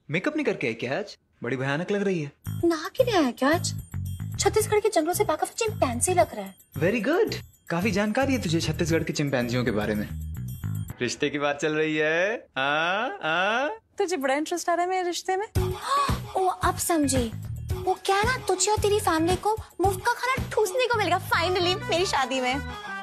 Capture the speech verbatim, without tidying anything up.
Makeup नहीं करके आई क्या आज? बड़ी भयानक लग रही है। नहा के आया क्या आज? छत्तीसगढ़ के जंगलों से भागा हुआ चिंपैंजी लग रहा है। वेरी गुड, काफी जानकारी है तुझे छत्तीसगढ़ के चिंपैंजियों के बारे में। रिश्ते की बात चल रही है? आ, आ? तुझे बड़ा इंटरेस्ट आ रहा है मेरे रिश्ते में? ओ अब समझी, वो क्या ना तुझे और तेरी फैमिली को मुफ्त का खाना ठूसने को मिलेगा फाइनली मेरी शादी में।